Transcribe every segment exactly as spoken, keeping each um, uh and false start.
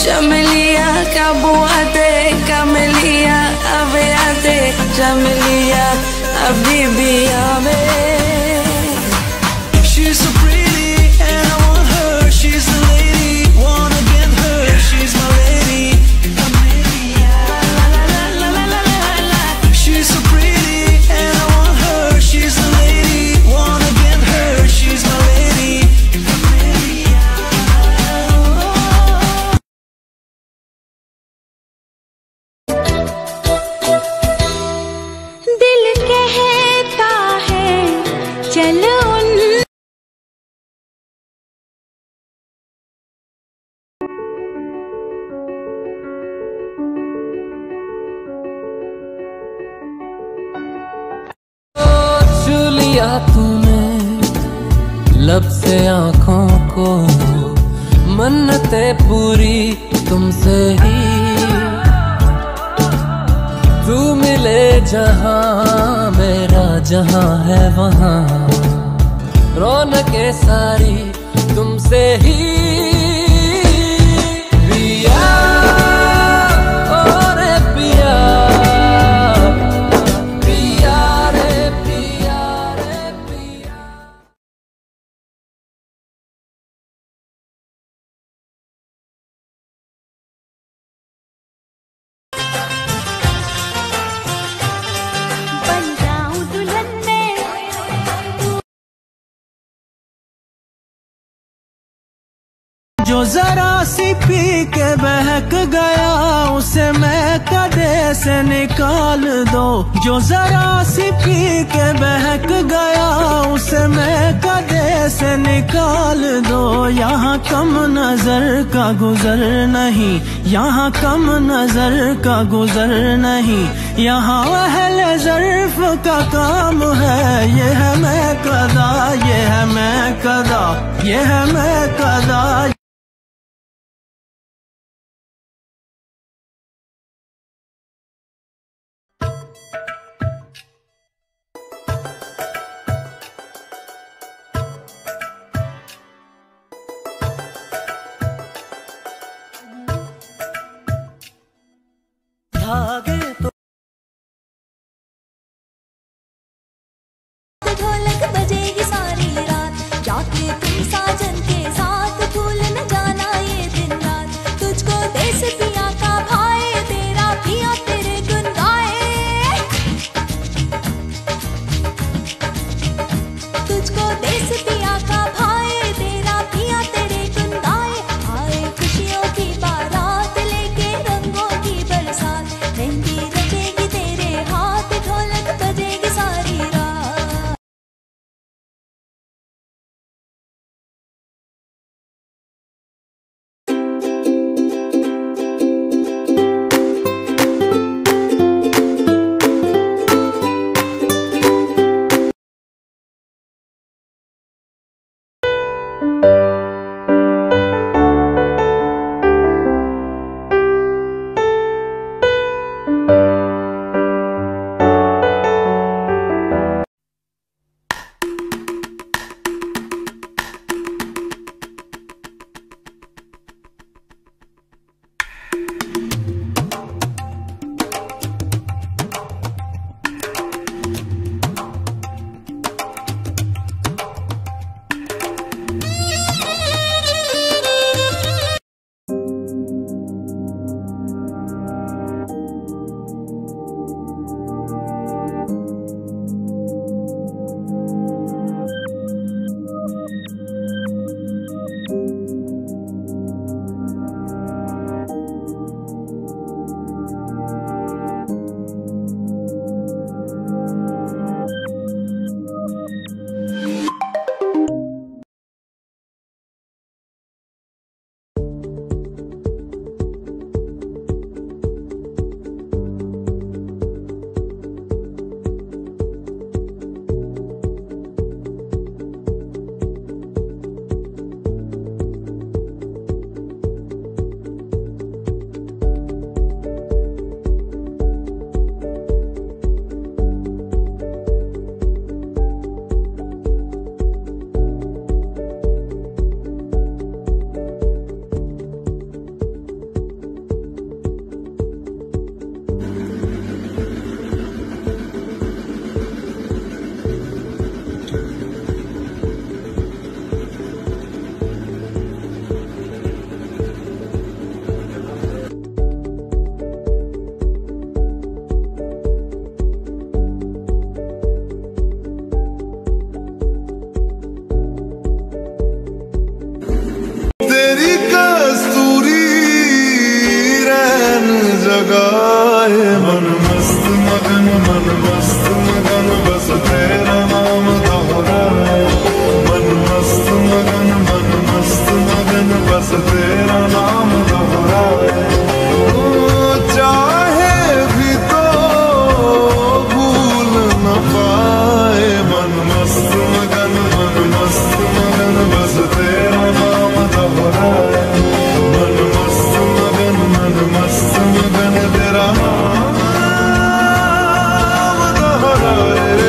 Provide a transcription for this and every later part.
चमेलिया काबुआते camelia aveate चमेलिया अभी भी आवे। She's so pretty and I want her. She's the lady, wanna get her. She's my lady. She's so pretty and I want her. She's the lady, wanna get her. She's my lady. दिल कहता है चलो छू लिया तूने लब से आँखों को, मन्नतें पूरी तुमसे ही। तू मिले जहाँ मेरा जहाँ है वहाँ, रौनकें सारी तुमसे ही। पिया ओ रे पिया, पिया रे पिया रे पिया। बन जाऊं दुल्हन में जो जरा सी पी के बहक गया उसे मैं कदे से निकाल दो। जो जरा सी पी के बहक गया उसे मैं कदे से निकाल दो। यहाँ कम नजर का गुजर नहीं, यहाँ कम नजर का गुजर नहीं, यहाँ अहले ज़र्फ़ का काम है। ये है मैं कदा, ये है मैं कदा, ये है मैं कदा। धागे तो ढोलक बजेगी सारी रात, जाके तुम साजन के साथ फूल लगाए मन मस्त मगन मन मस्त मगन बस तेरा नाम दोहराए मन मस्त मगन मन मस्त मगन बस तेरा नाम दोहराए चाहे भी तो भूल न पाए मन मस्त मगन मन मस्त मगन बस तेरा नाम दोहराए मन मस्त मगन मन मस्त मगन तेरा नाम दोहराए।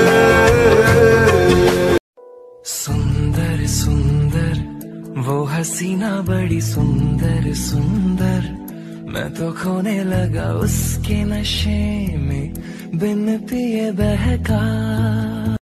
सुंदर सुंदर वो हसीना बड़ी सुंदर सुंदर मैं तो खोने लगा उसके नशे में बिन पिए बहका।